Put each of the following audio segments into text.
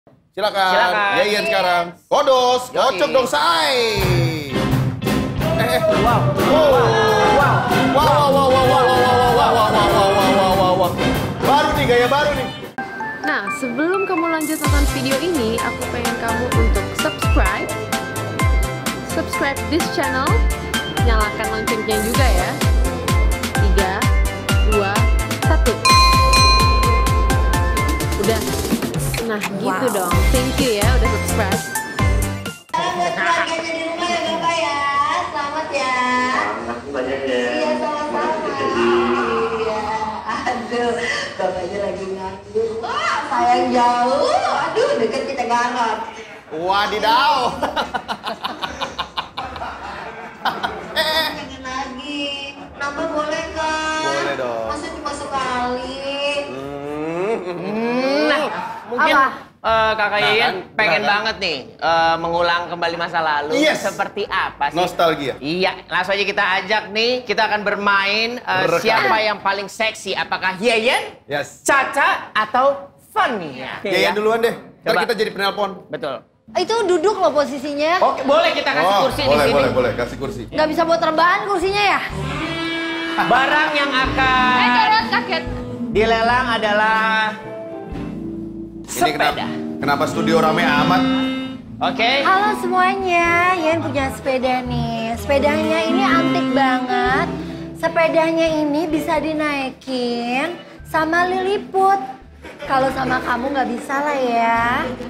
Silakan. Yayan sekarang. Kodos, kocok dong say. Wow. Baru nih, gaya baru nih. Nah, sebelum kamu lanjut nonton video ini, aku pengen kamu untuk subscribe this channel, nyalakan loncengnya juga ya. 3, 2, 1. Udah. Nah, gitu dong. Thank you ya udah subscribe. Buat keluarganya di rumah ya Bapak ya. Selamat ya. Makasih banyak ya. Iya, sama-sama. Iya. Aduh, bapaknya lagi nganggur. Wah, sayang jauh. Aduh, deket kita garot. Wadidaw. Pengen lagi. Nambah boleh kan? Boleh dong. Masa cuma sekali? Nah, mungkin Kakak Yayan pengen banget nih mengulang kembali masa lalu. Yes. Seperti apa sih? Nostalgia. Iya, langsung aja kita ajak nih. Kita akan bermain Berkali. siapa yang paling seksi. Apakah Yayan, Yes. Caca, atau Fania? Yayan duluan deh. Ntar Coba. kita jadi penelpon. Betul. Itu duduk loh posisinya. Oke, boleh kita kasih kursi di sini. Boleh, kasih kursi. Nggak bisa buat rebahan kursinya ya? Barang yang akan Kaget. dilelang adalah Ini sepeda. kenapa studio rame amat? Oke. Halo semuanya, Yen punya sepeda nih. Sepedanya ini antik banget. Sepedanya ini bisa dinaikin sama Lilliput. Kalau sama kamu nggak bisa lah ya.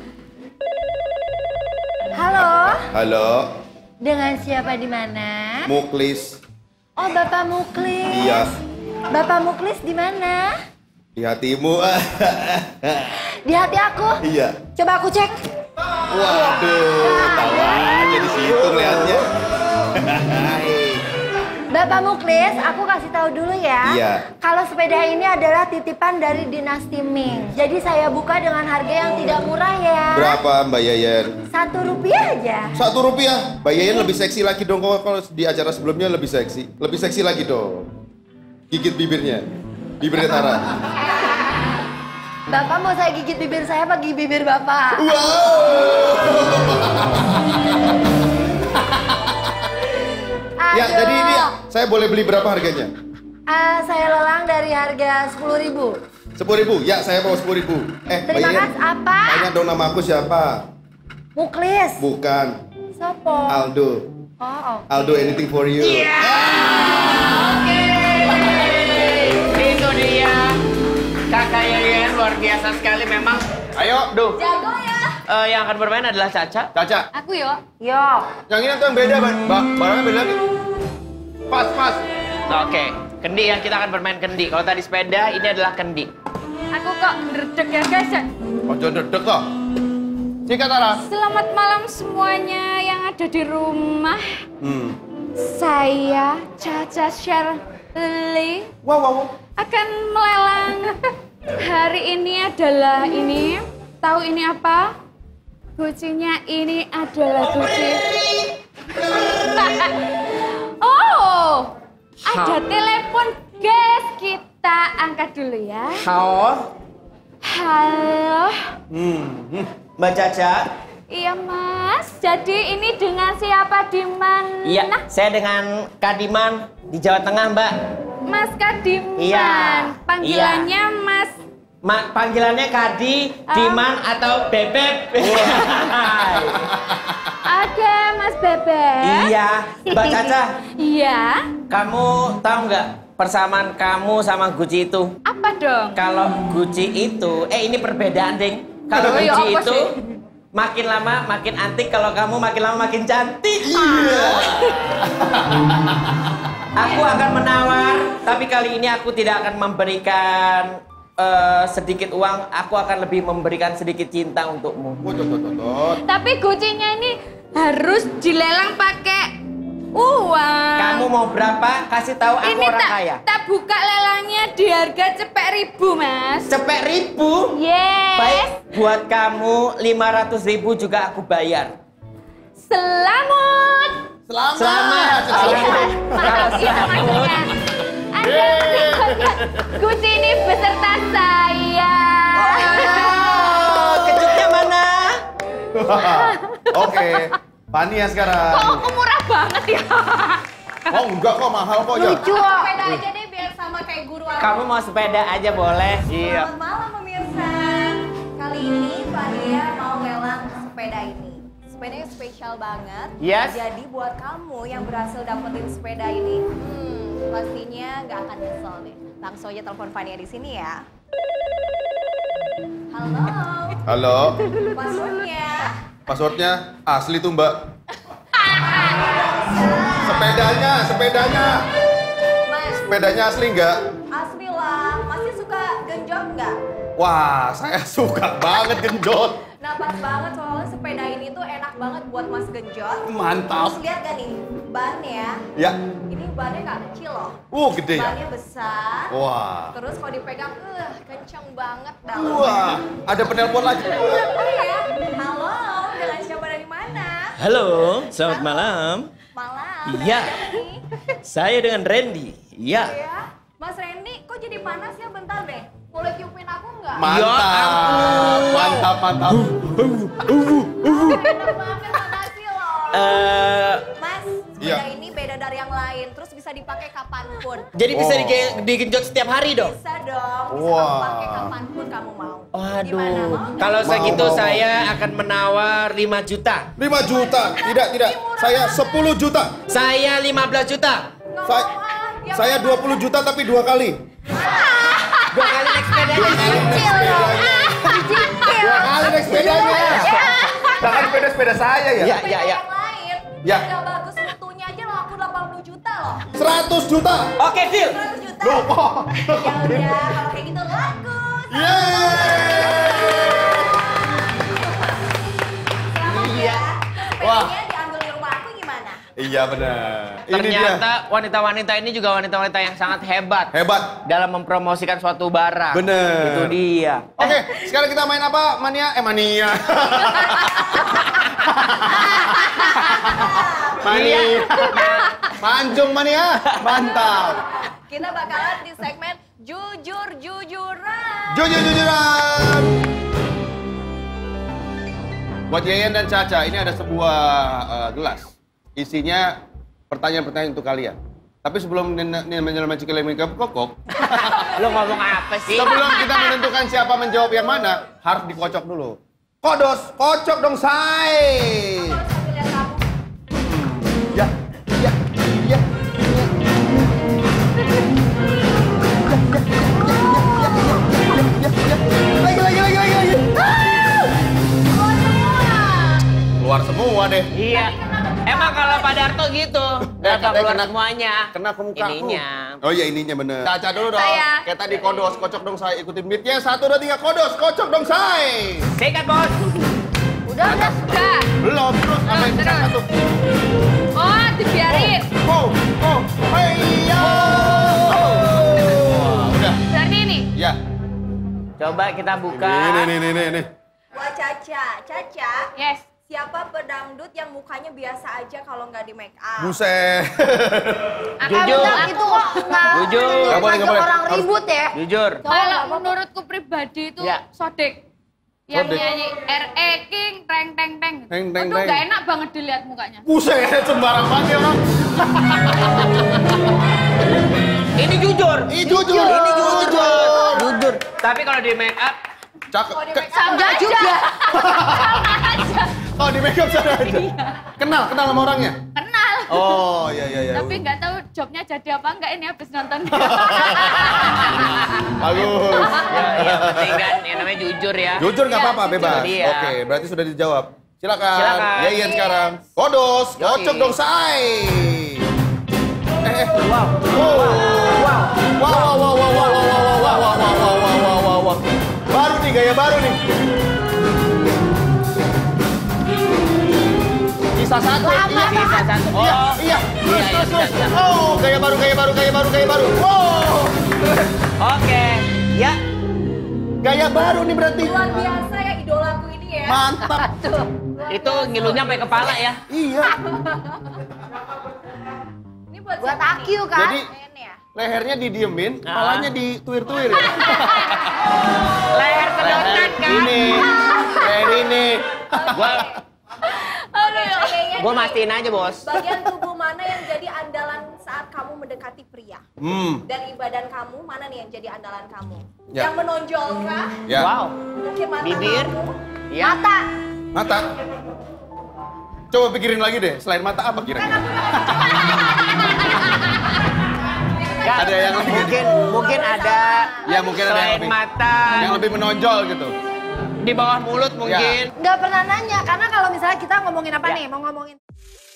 Halo, Halo, dengan siapa di mana? Muklis. Oh, Bapak Muklis. Iya. Bapak Muklis di mana? Di hatimu. Di hati aku. Iya. Coba aku cek. Waduh, tahu aja di situ lihatnya. Bapak Muklis, aku kasih tahu dulu ya. Iya. Kalau sepeda ini adalah titipan dari dinasti Ming. Jadi saya buka dengan harga yang tidak murah ya. Berapa Mbak Yayan? Rp1 aja. Rp1. Mbak Yayan lebih seksi lagi dong kalau di acara sebelumnya lebih seksi. Lebih seksi lagi dong. Gigit bibirnya. Bibirnya Tara. Bapak mau saya gigit bibir saya apa gigit bibir Bapak? Wow. Ya, Aduh. jadi ini saya boleh beli berapa harganya? Saya lelang dari harga 10.000. 10.000. Ya, saya mau 10.000. Mbak Terima Yayan, kasih. Apa? tanya dong nama aku siapa? Muklis. Bukan. Sopo? Aldo. Oh, I'll do anything for you. Itu dia. Kakak Yayan luar biasa sekali memang. Ayo, Duh. jago ya. Yang akan bermain adalah Caca. Caca. Aku yo. Yo. Yang ini tuh yang beda, Mbak. Barangnya beda lagi. Pas. Oke, kendi ya, kita akan bermain kendi. Kalau tadi sepeda, ini adalah kendi. Aku kok ngerdek ya guys ya. Ojo dedek kok. Sikat Tara. Selamat malam semuanya yang ada di rumah. Saya Caca Shirley Wow. akan melelang. Hari ini adalah ini. Tahu ini apa? Gucinya ini adalah Guci. Oh, ada telepon guys. Kita angkat dulu ya. Halo, Halo. Mbak Caca. Iya mas, jadi ini dengan siapa di mana? Iya, saya dengan Kadiman di Jawa Tengah, Mbak. Mas Kadiman. Iya. Panggilannya Mas. Panggilannya Kadi, Diman, atau Bebek. Ada Mas Bebek. Iya, Mbak Caca. Iya. Kamu tahu nggak persamaan kamu sama Gucci itu? Apa dong? Kalau Gucci itu, ini perbedaan, Ding. Kalau Oh, iya, Gucci apa itu sih? makin lama makin antik, kalau kamu makin lama makin cantik. Aku akan menawar, tapi kali ini aku tidak akan memberikan sedikit uang, aku akan lebih memberikan sedikit cinta untukmu. Tapi Gucci-nya ini harus dilelang pakai uang. Kamu mau berapa? Kasih tahu aku Ini orang kaya. tak buka lelangnya di harga cepek 1.000 mas. Cepet 1.000? Yes. Baik, buat kamu 500.000 juga aku bayar. Selamat. Selamat. Maaf ya maksudnya. Anda mendapatkan Gucci ini beserta saya. Kejutnya mana? Oke, Fania sekarang. Kok aku murah banget ya? Oh enggak kok, mahal kok ya. Lucu kok. Sepeda aja deh biar sama kayak guru aku. Kamu mau sepeda aja boleh. Iya. Selamat malam pemirsa. Kali ini Fania mau lelang sepeda ini. Sepedanya spesial banget. Yes. Jadi buat kamu yang berhasil dapetin sepeda ini, pastinya nggak akan nyesel deh. Langsung aja telepon Fania di sini ya. Halo. Halo, Passwordnya. passwordnya asli tuh Mbak. Sepedanya. Mas, Sepedanya asli nggak? asli lah. Masih suka genjot nggak? Wah, saya suka banget genjot. Nah pas banget soalnya sepeda ini tuh enak banget buat mas genjot. Mantap. Terus lihat gak nih bannya? Ya, Ini bannya gak kecil loh. gede ya. Bannya besar. Wah. Terus kalau dipegang, kenceng banget dalamnya. Wah, ada penelpon lagi. Oh ya, halo, dengan siapa dari mana? Halo, selamat malam. Malam. Iya. dengan siapa nih? Saya dengan Randy. Iya. Ya, Mas Randy, kok jadi panas ya? Bentar deh. Boleh tiupin aku nggak? Mantap. Enak banget, makasih loh. Mas, Iya. sepeda ini beda dari yang lain. Terus bisa dipakai kapanpun. Jadi bisa Oh. digenjot setiap hari dong? Bisa dong, bisa Wah. kamu pakai kapanpun kamu mau. Gimana, Waduh, mau? kalau segitu Mau. saya akan menawar 5 juta. 5 juta. Tidak. Saya 10 juta. Saya 15 juta. Nggak Saya, mau ah, yang saya 20 juta tapi 2 kali. 2 kali naik sepedanya. 2 kali naik sepedanya. Jangan sepeda saya ya. Iya. yang lain. Ya. Nggak bagus mutunya aja laku 80 juta loh. 100 juta. Oke, deal. 100 juta. Loh, kok? Ya udah, kalau kayak gitu laku. Yeay. Selamat ya. Wah. Sepedanya diambil di rumah aku gimana? Iya benar. Ini dia. Ternyata wanita-wanita ini juga wanita-wanita yang sangat hebat Hebat. dalam mempromosikan suatu barang. Bener. Itu dia. Oke, sekarang kita main apa? Mania? Mania. Mania. Manjung mania. Mantap. Kita bakalan di segmen jujur-jujuran. Jujur-jujuran. Buat Yayan dan Caca, ini ada sebuah gelas. Isinya pertanyaan-pertanyaan untuk kalian. Tapi sebelum kokok, Lo ngomong apa sih? sebelum kita menentukan siapa menjawab yang mana, harus dikocok dulu. Kodos, kocok dong, say. Terus sambil lihat kamu. Ya. Lagi. Keluar semua deh. Iya. Emang kalau Pak Darto gitu, nggak katanya keluar kena- semuanya. Kena ke muka Ininya. Oh iya ininya bener. Caca dulu dong. Saya. Kayak tadi kodos, kocok dong saya. Ikutin beatnya. 1, 2, 3 kodos, kocok dong saya. Sikat, Bos. Udah. Belum, terus apa yang Terus. Caca tuh? Oh, dibiarin. Heya. Udah. Berarti ini. Ya. Coba kita buka. Ini. Buat Caca, Yes. siapa pedangdut yang mukanya biasa aja kalau nggak di make up? Buset. Jujur. Itu kok nggak Jujur. Nggak boleh, nggak boleh. orang Harus- ribut ya. Jujur. Kalau menurutku pribadi itu Ya. Sodek. Yang Sodek. nyanyi R.E. King, teng. Teng, teng, Aduh, teng. gak enak banget dilihat mukanya. Buset, sembarang banget ya orang. Ini jujur. Jujur. Ini jujur. Jujur. Tapi kalau di make up, Cakep. Enggak juga. Oh di makeup sana aja. Kenal sama orangnya? Kenal. Oh iya. Tapi nggak tahu jobnya jadi apa enggak ini habis nonton. Bagus. ya penting kan, yang namanya jujur ya. Jujur nggak apa-apa, bebas. Itu dia. Oke, berarti sudah dijawab. Silakan. Silakan. Yayan sekarang. Kodos, Yoi. kocok dong say. Wow. Wow. Baru nih, gaya baru nih. Sisa satu. Sisa satu. Oh. Iya. Terus. Bisa. Oh, gaya baru. Wow. Oke. Ya. Gaya baru nih berarti. Luar biasa ya idolaku ini ya. Mantap. Itu ngilunya sampai kepala ya. Iya. Ini buat Buat siapa Akyu nih? kan. Jadi Ya. lehernya didiemin, kepalanya dituir-tuir ya. Leher sedotan kan. Ini, leher ini. Gue mastiin aja, Bos. Bagian tubuh mana yang jadi andalan saat kamu mendekati pria? Dari badan kamu, mana nih yang jadi andalan kamu? Ya. Yang menonjol kah? Ya. Wow. Mungkin mata Bibir. kamu? Ya. Mata. Mata. Coba pikirin lagi deh, selain mata apa kira-kira? Nggak, Ada yang lebih mungkin ada. Ya mungkin ada yang Selain lebih, mata. yang lebih menonjol gitu. Di bawah mulut mungkin. Nggak pernah nanya, karena kalau misalnya kita ngomongin apa Ya. nih? Mau ngomongin